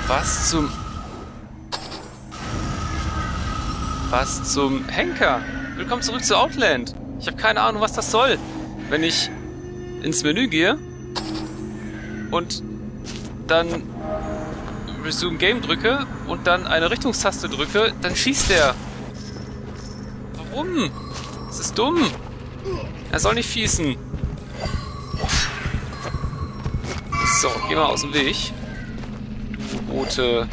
Was zum... Was zum Henker? Willkommen zurück zu Outland. Ich habe keine Ahnung, was das soll. Wenn ich ins Menü gehe und dann Resume Game drücke und dann eine Richtungstaste drücke, dann schießt der. Warum? Das ist dumm. Er soll nicht schießen. So, geh mal aus dem Weg. Du rote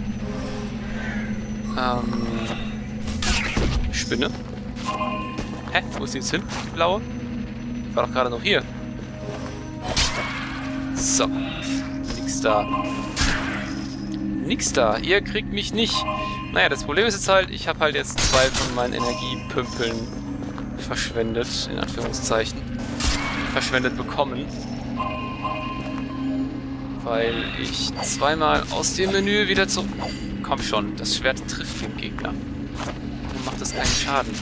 Spinne. Hä? Wo ist die jetzt hin? Die blaue? Die war doch gerade noch hier. So. Nix da. Nix da. Ihr kriegt mich nicht. Naja, das Problem ist jetzt halt, ich habe halt jetzt 2 von meinen Energiepümpeln verschwendet, in Anführungszeichen. Verschwendet bekommen. Weil ich zweimal aus dem Menü wieder zurück... Komm schon, das Schwert trifft den Gegner. Und macht es keinen Schaden.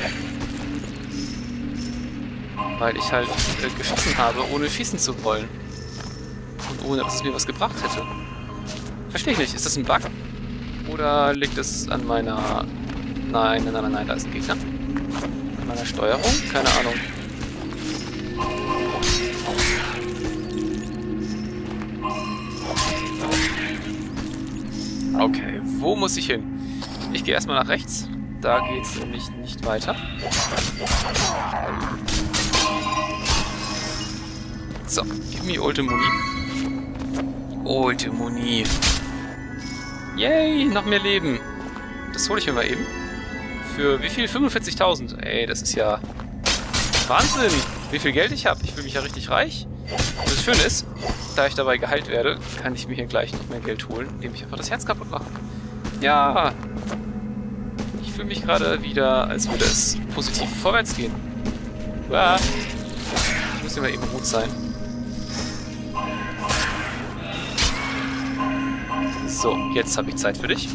Weil ich halt geschossen habe, ohne schießen zu wollen. Und ohne, dass es mir was gebracht hätte. Verstehe ich nicht. Ist das ein Bug? Oder liegt es an meiner... Nein, nein, nein, nein, da ist ein Gegner. An meiner Steuerung? Keine Ahnung. Okay, wo muss ich hin? Ich gehe erstmal nach rechts. Da geht es nämlich nicht weiter. So, gib mir alte Muni. Alte Muni. Yay, noch mehr Leben. Das hole ich mir mal eben. Für wie viel? 45.000. Ey, das ist ja Wahnsinn, wie viel Geld ich habe. Ich fühle mich ja richtig reich. Und das Schöne ist, da ich dabei geheilt werde, kann ich mir hier gleich noch mehr Geld holen, indem ich einfach das Herz kaputt mache. Ja. Ich fühle mich gerade wieder, als würde es positiv vorwärts gehen. Ja. Ich muss immer eben gut sein. So, jetzt habe ich Zeit für dich.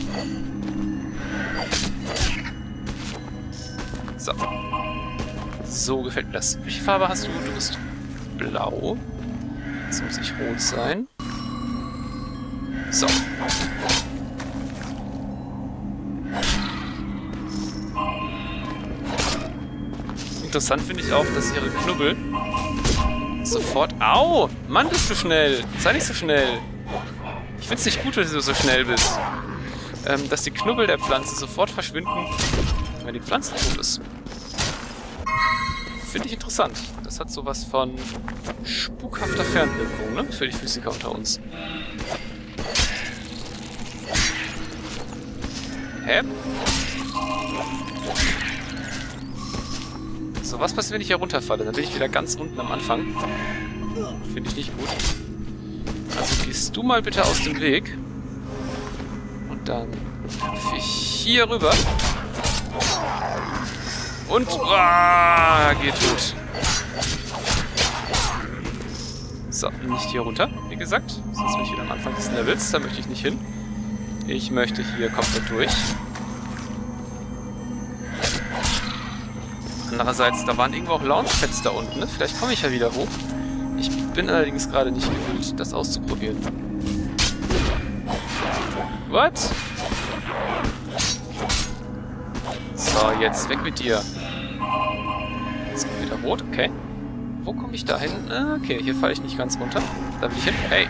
So. So gefällt mir das. Welche Farbe hast du? Du bist blau. Jetzt muss ich rot sein. So. Interessant finde ich auch, dass ihre Knubbel sofort... Au! Mann, bist du schnell! Sei nicht so schnell! Ich finde es nicht gut, wenn du so schnell bist. Dass die Knubbel der Pflanze sofort verschwinden, wenn die Pflanze tot ist. Finde ich interessant. Das hat sowas von spukhafter Fernwirkung, ne? Für die Physiker unter uns. Hä? So, was passiert, wenn ich hier runterfalle? Dann bin ich wieder ganz unten am Anfang. Finde ich nicht gut. Also gehst du mal bitte aus dem Weg. Und dann hüpfe ich hier rüber. Und... geht gut. So, nicht hier runter, wie gesagt. Sonst bin ich wieder am Anfang des Levels. Da möchte ich nicht hin. Ich möchte hier komplett durch. Andererseits, da waren irgendwo auch Launchpads da unten, ne? Vielleicht komme ich ja wieder hoch. Ich bin allerdings gerade nicht gewillt, das auszuprobieren. What? So, jetzt weg mit dir. Jetzt kommt wieder rot, okay. Wo komme ich da hin? Okay, hier falle ich nicht ganz runter. Da will ich hin. Hey!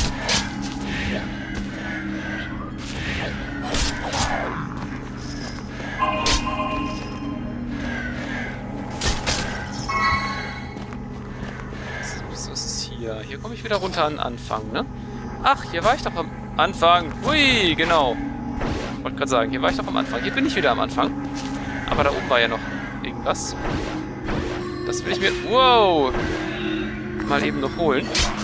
Was ist hier? Hier komme ich wieder runter an den Anfang, ne? Ach, hier war ich doch am Anfang. Hui, genau. Ich wollte gerade sagen, hier war ich doch am Anfang. Hier bin ich wieder am Anfang. Aber da oben war ja noch irgendwas. Das will ich mir... Wow! Mal eben noch holen.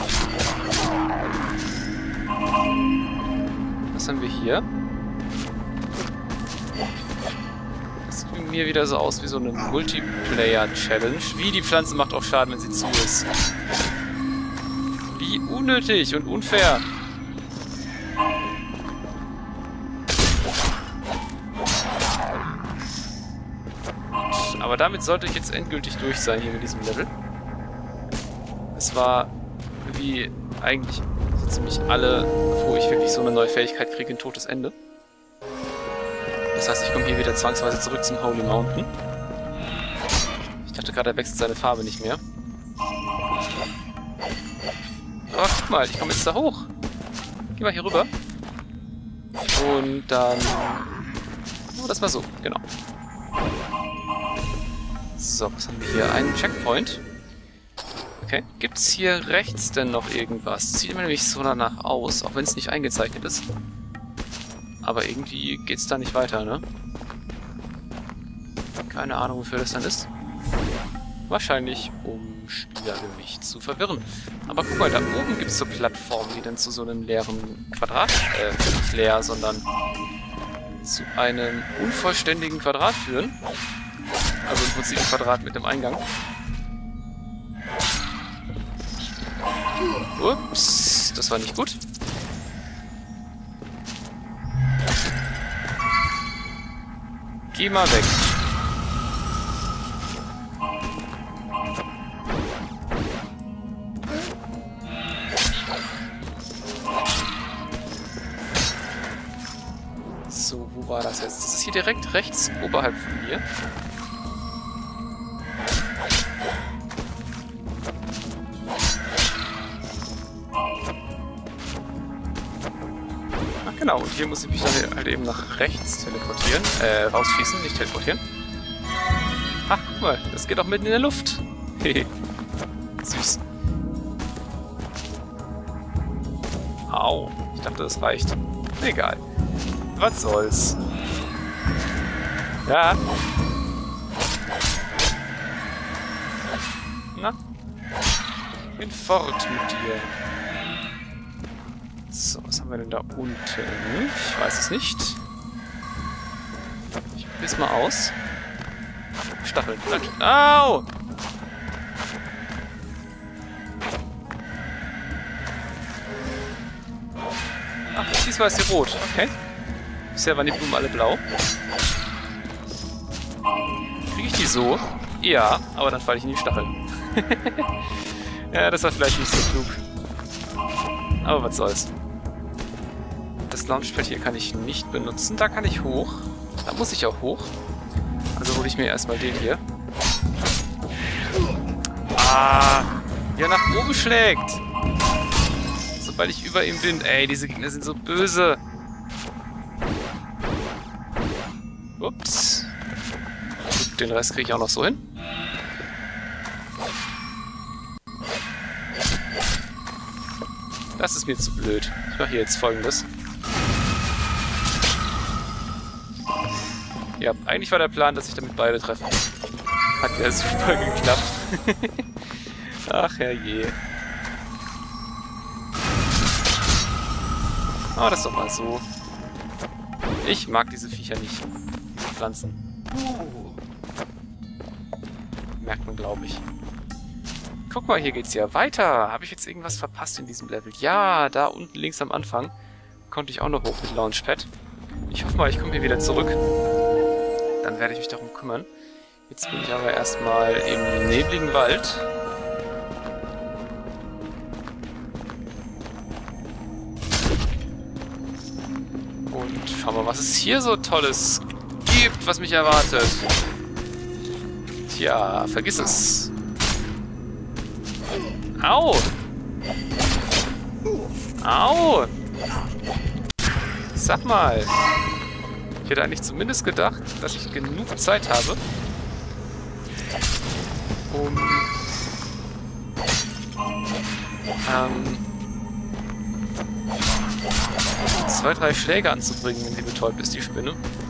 Was haben wir hier? Das sieht mir wieder so aus wie so eine Multiplayer-Challenge. Wie, die Pflanze macht auch Schaden, wenn sie zu ist. Wie unnötig und unfair. Aber damit sollte ich jetzt endgültig durch sein hier mit diesem Level. Es war wie eigentlich so ziemlich alle, wo ich wirklich so eine neue Fähigkeit kriege, ein totes Ende. Das heißt, ich komme hier wieder zwangsweise zurück zum Holy Mountain. Ich dachte gerade, er wechselt seine Farbe nicht mehr. Aber guck mal, ich komme jetzt da hoch. Geh mal hier rüber. Und dann... Oh, das mal so, genau. So, was haben wir hier? Einen Checkpoint. Okay. Gibt es hier rechts denn noch irgendwas? Sieht mir nämlich so danach aus, auch wenn es nicht eingezeichnet ist. Aber irgendwie geht es da nicht weiter, ne? Keine Ahnung, wofür das dann ist. Wahrscheinlich, um Spielergewicht zu verwirren. Aber guck mal, da oben gibt es so Plattformen, die dann zu so einem leeren Quadrat, nicht leer, sondern zu einem unvollständigen Quadrat führen. Also im Prinzip ein Quadrat mit dem Eingang. Ups, das war nicht gut. Geh mal weg. So, wo war das jetzt? Das ist hier direkt rechts oberhalb von mir. Ach genau, und hier muss ich mich dann halt eben nach rechts teleportieren. Rausschießen, nicht teleportieren. Ach, guck mal, das geht auch mitten in der Luft. Hehe. Süß. Au, ich dachte, das reicht. Egal. Was soll's. Ja. Na? Bin fort mit dir. So, was haben wir denn da unten? Ich weiß es nicht. Ich probier's mal aus. Stacheln. Au! Ach, diesmal ist sie rot. Okay. Bisher waren die Blumen alle blau. Kriege ich die so? Ja, aber dann falle ich in die Stacheln. Ja, das war vielleicht nicht so klug. Aber was soll's. Das Launchpad hier kann ich nicht benutzen. Da kann ich hoch. Da muss ich auch hoch. Also hole ich mir erstmal den hier. Ah! Wie er nach oben schlägt! Sobald ich über ihm bin. Ey, diese Gegner sind so böse. Ups. Den Rest kriege ich auch noch so hin. Das ist mir zu blöd. Ich mache hier jetzt Folgendes. Ja, eigentlich war der Plan, dass ich damit beide treffe. Hat ja super geklappt. Ach herrje. Aber das ist doch mal so. Ich mag diese Viecher nicht. Die Pflanzen. Merkt man, glaube ich. Guck mal, hier geht's ja weiter. Habe ich jetzt irgendwas verpasst in diesem Level? Ja, da unten links am Anfang konnte ich auch noch hoch mit Launchpad. Ich hoffe mal, ich komme hier wieder zurück. Dann werde ich mich darum kümmern. Jetzt bin ich aber erstmal im nebligen Wald. Und schauen wir mal, was es hier so Tolles gibt, was mich erwartet. Tja, vergiss es. Au! Au! Sag mal. Ich hätte eigentlich zumindest gedacht, dass ich genug Zeit habe, um 2, 3 Schläge anzubringen, wenn sie betäubt ist, die Spinne.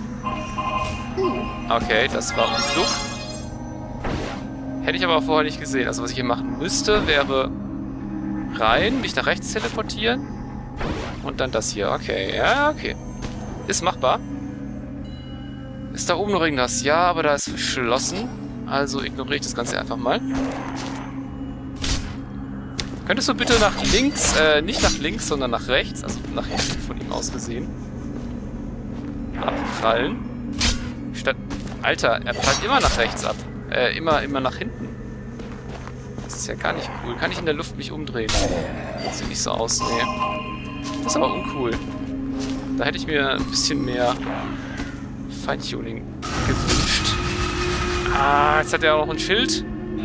Okay, das war unklug. Hätte ich aber auch vorher nicht gesehen. Also was ich hier machen müsste, wäre rein, mich nach rechts teleportieren und dann das hier. Okay, ja, okay. Ist machbar. Ist da oben noch irgendwas? Ja, aber da ist verschlossen. Also ignoriere ich das Ganze einfach mal. Könntest du bitte nach links, nicht nach links, sondern nach rechts, also nach hinten von ihm aus gesehen, abprallen? Statt... Alter, er prallt immer nach rechts ab. Immer nach hinten. Das ist ja gar nicht cool. Kann ich in der Luft mich umdrehen? Das sieht nicht so aus, nee. Das ist aber uncool. Da hätte ich mir ein bisschen mehr Feintuning gewünscht. Ah, jetzt hat er auch noch ein Schild.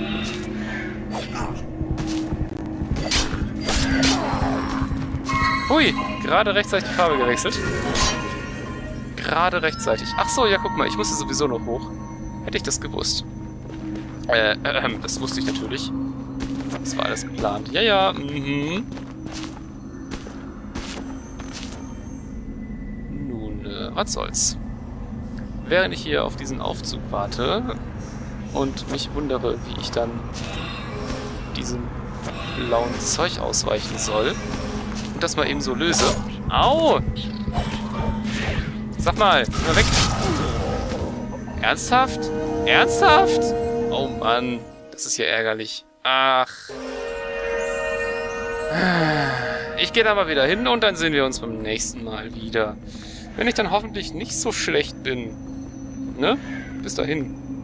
Hui, gerade rechtzeitig die Farbe gewechselt. Gerade rechtzeitig. Ach so, ja, guck mal, ich musste sowieso noch hoch. Hätte ich das gewusst. Das wusste ich natürlich. Das war alles geplant. Ja, ja, Nun, was soll's. Während ich hier auf diesen Aufzug warte und mich wundere, wie ich dann diesem blauen Zeug ausweichen soll und das mal eben so löse. Au! Sag mal, weg! Ernsthaft? Ernsthaft? Oh Mann, das ist ja ärgerlich. Ach. Ich gehe da mal wieder hin und dann sehen wir uns beim nächsten Mal wieder. Wenn ich dann hoffentlich nicht so schlecht bin. Ne? Bis dahin.